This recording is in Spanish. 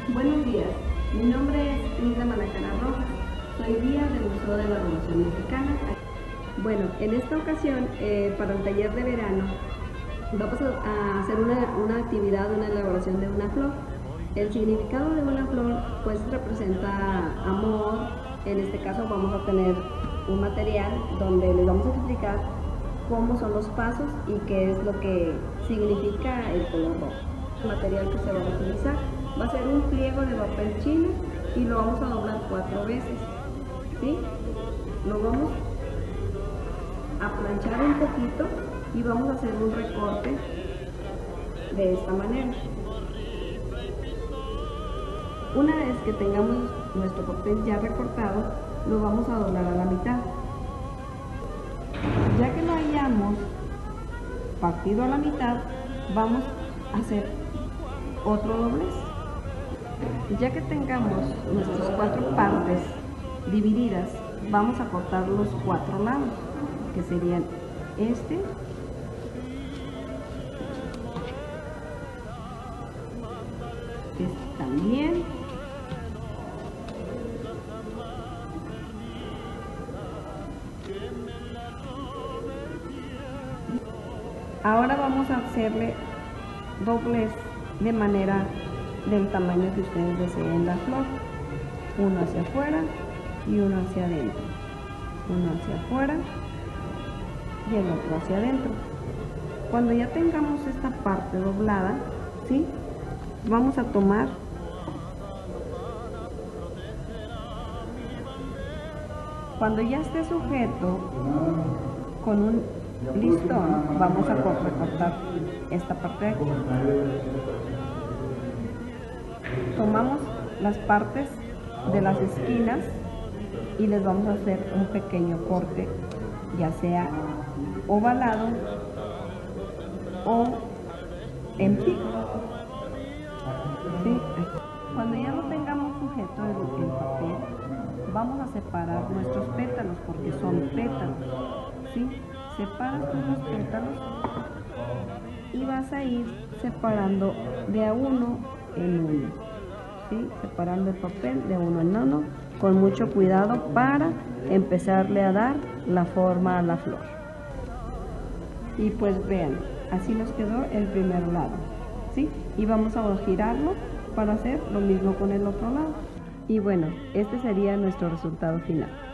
Buenos días, mi nombre es Linda Manacara Rojas, soy guía del Museo de la Revolución Mexicana. Bueno, en esta ocasión, para el taller de verano, vamos a hacer una actividad, una elaboración de una flor. El significado de una flor pues representa amor. En este caso vamos a tener un material donde les vamos a explicar cómo son los pasos y qué es lo que significa el color rojo. El material que se va a utilizar va a ser un pliego de papel chino y lo vamos a doblar 4 veces, ¿sí? Lo vamos a planchar un poquito y vamos a hacer un recorte de esta manera. Una vez que tengamos nuestro papel ya recortado, lo vamos a doblar a la mitad. Ya que lo hayamos partido a la mitad, vamos a hacer otro doblez. Ya que tengamos nuestras 4 partes divididas, vamos a cortar los 4 lados, que serían este, también, ahora vamos a hacerle doblez de manera del tamaño que ustedes deseen la flor, uno hacia afuera y uno hacia adentro, uno hacia afuera y el otro hacia adentro. Cuando ya tengamos esta parte doblada, ¿sí?, vamos a tomar cuando ya esté sujeto con un listón, vamos a recortar esta parte de aquí. Tomamos las partes de las esquinas y les vamos a hacer un pequeño corte, ya sea ovalado o en pico. ¿Sí? Cuando ya lo tengamos sujeto el papel, vamos a separar nuestros pétalos porque son pétalos, ¿sí? Separas tú los pétalos y vas a ir separando de a uno en uno, ¿sí? Separando el papel de uno en uno con mucho cuidado para empezarle a dar la forma a la flor. Y pues vean, así nos quedó el primer lado, ¿sí? Y vamos a girarlo para hacer lo mismo con el otro lado. Y bueno, este sería nuestro resultado final.